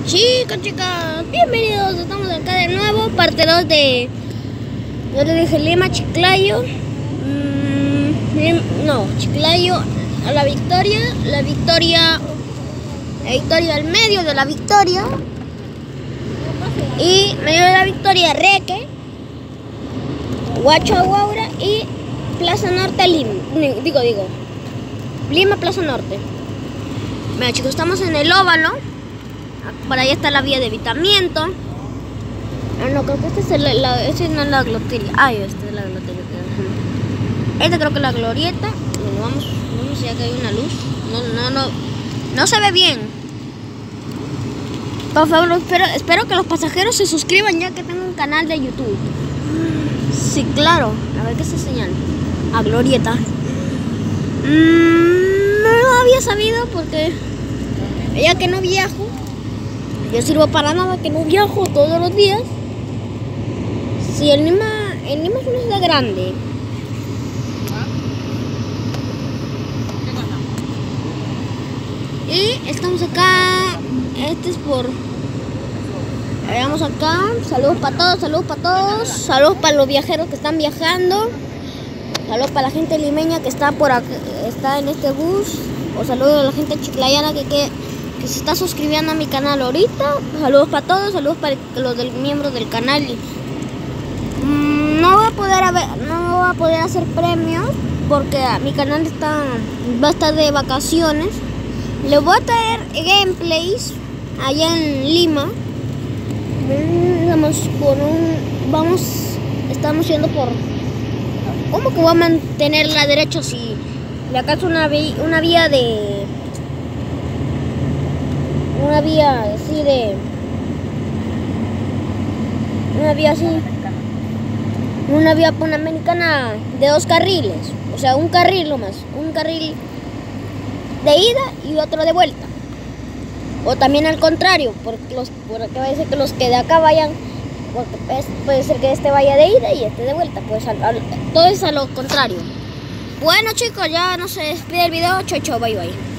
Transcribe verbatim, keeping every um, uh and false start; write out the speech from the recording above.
Chicos, chicas, bienvenidos, estamos acá de nuevo, parte dos de, yo le dije Lima, Chiclayo, mmm, no, Chiclayo, a la Victoria, la Victoria, la Victoria al medio de la Victoria, y medio de la Victoria, Reque, Huachahuaura y Plaza Norte, Lima, digo, digo, Lima, Plaza Norte. Mira, chicos, estamos en el óvalo. Por ahí está la vía de evitamiento. Ah, no, creo que este es el, la, este no es la glotería. Ay, este es la glotería. Este creo que es la glorieta. Bueno, vamos, vamos ya que hay una luz. No, no, no. No se ve bien. Por favor, espero, espero que los pasajeros se suscriban ya que tengo un canal de YouTube. Sí, claro. A ver qué es esa señal. A glorieta. Mm, no lo había sabido porque ya que no viajo. Yo sirvo para nada, que no viajo todos los días. Sí, el Lima, el Lima es una ciudad grande. Y estamos acá. Este es por. Vamos acá. Saludos para todos, saludos para todos. Saludos para los viajeros que están viajando. Saludos para la gente limeña que está por acá, está en este bus. O saludos a la gente chiclayana que que que se está suscribiendo a mi canal ahorita. Saludos para todos, saludos para los del, miembros del canal. Mm, no voy a poder haber, no voy a poder hacer premios porque mi canal está va a estar de vacaciones. Les voy a traer gameplays allá en Lima. Vamos por un, vamos, estamos yendo por. ¿Cómo que voy a mantener la derecha si de acá es una vía, una vía de Una vía así de... Una vía así... Una vía panamericana de dos carriles. O sea, un carril nomás. Un carril de ida y otro de vuelta. O también al contrario. Porque, los, porque puede ser que los que de acá vayan... Porque puede ser que este vaya de ida y este de vuelta. Pues al, al, todo es a lo contrario. Bueno, chicos, ya no se despide el video. Chau, chau, bye, bye.